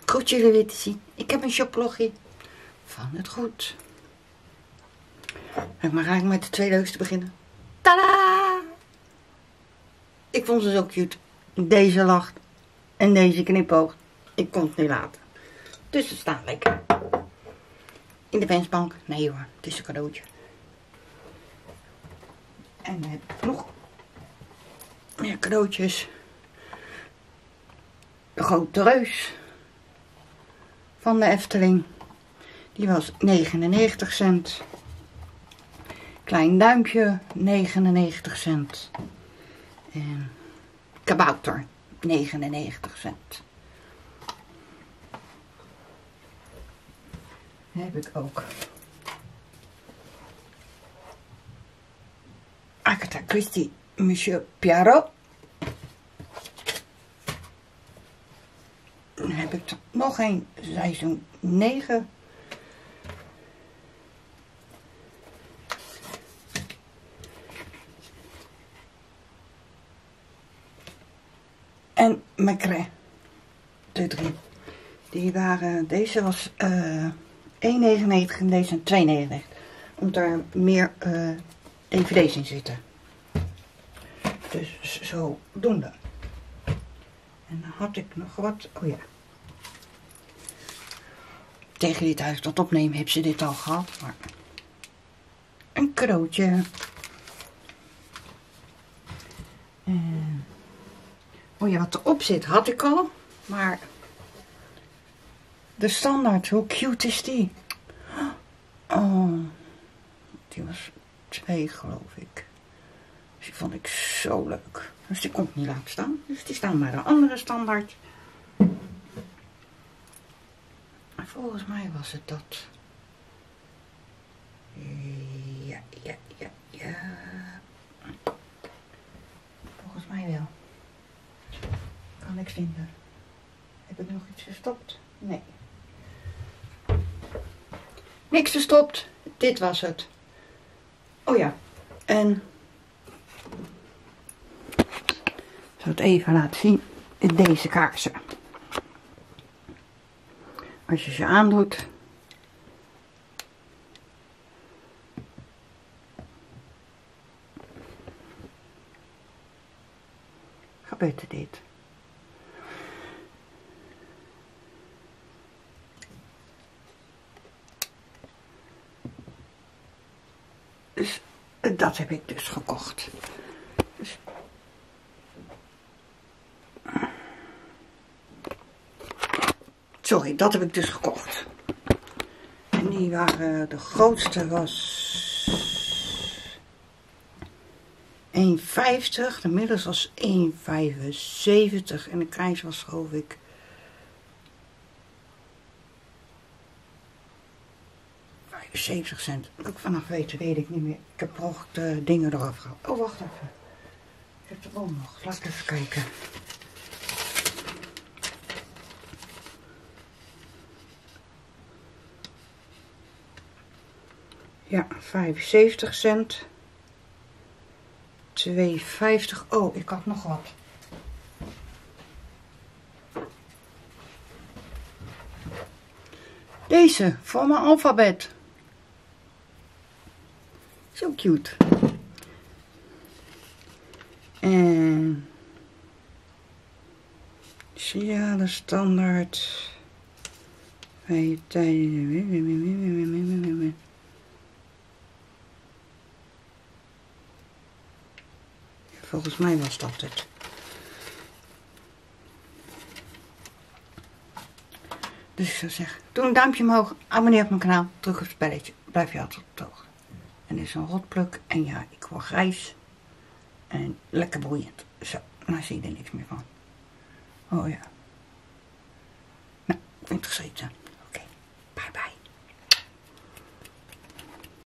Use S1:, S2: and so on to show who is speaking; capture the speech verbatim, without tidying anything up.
S1: Goed jullie weer te zien. Ik heb een shoploggie van het goed. Ik mag eigenlijk met de twee leukste beginnen. Tadaa! Ik vond ze zo cute. Deze lacht en deze knipoogt. Ik kon het niet laten. Dus ze staan lekker. In de wensbank. Nee hoor, het is een cadeautje. En dan heb ik nog meer cadeautjes. De grote reus van de Efteling. Die was negenennegentig cent. Klein duimpje negenennegentig cent. En kabouter negenennegentig cent. Dan heb ik ook Agatha Christie Monsieur Poirot. Dan heb ik er nog een seizoen negen. En Maigret. De drie. Die waren, deze was uh, één negenennegentig en deze twee negenennegentig. Omdat er meer uh, D V D's in zitten. Dus zo doen we. En dan had ik nog wat. Oh ja. Tegen die thuis dat opnemen heb ze dit al gehad. Maar een cadeautje. En oh ja, wat erop zit had ik al. Maar de standaard, hoe cute is die? Oh, die was twee geloof ik. Dus die vond ik zo leuk. Dus die kon ik niet laten staan. Dus die staan bij de andere standaard. Maar volgens mij was het dat. Ja, ja, ja, ja. Volgens mij wel. Ik kan niks vinden. Heb ik nog iets verstopt? Nee. Niks verstopt. Dit was het. Oh ja. En ik zal het even laten zien. Deze kaarsen. Als je ze aandoet. Gebeurt er dit. Dus dat heb ik dus gekocht. Dus sorry, dat heb ik dus gekocht. En die waren, de grootste was één vijftig, de middelste was één vijfenzeventig en de kleinste was geloof ik vijfenzeventig cent. Wat ik vanaf weten, weet ik niet meer. Ik heb nog de dingen eraf gehaald. Oh, wacht even. Ik heb de bom nog. Laat ik even kijken. Ja, vijfenzeventig cent. twee vijftig. Oh, ik had nog wat. Deze, voor mijn alfabet. Zo cute. En signale standaard. Bij tijden. Volgens mij was dat het. Dus ik zou zeggen, doe een duimpje omhoog, abonneer op mijn kanaal, druk op het belletje, blijf je altijd op de hoogte. En dit is een rotpluk en ja, ik word grijs en lekker broeiend. Zo, nou zie je er niks meer van. Oh ja. Nou, ik vind het gezeten.